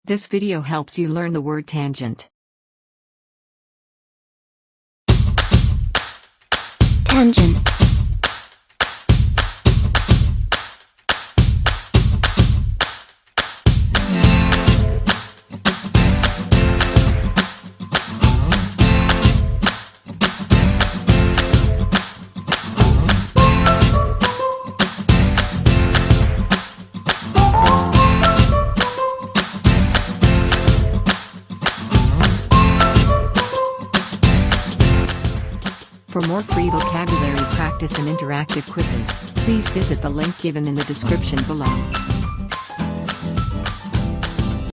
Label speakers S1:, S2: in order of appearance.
S1: This video helps you learn the word tangent.
S2: Tangent.
S1: For more free vocabulary practice and interactive quizzes, please visit the link given in the description below.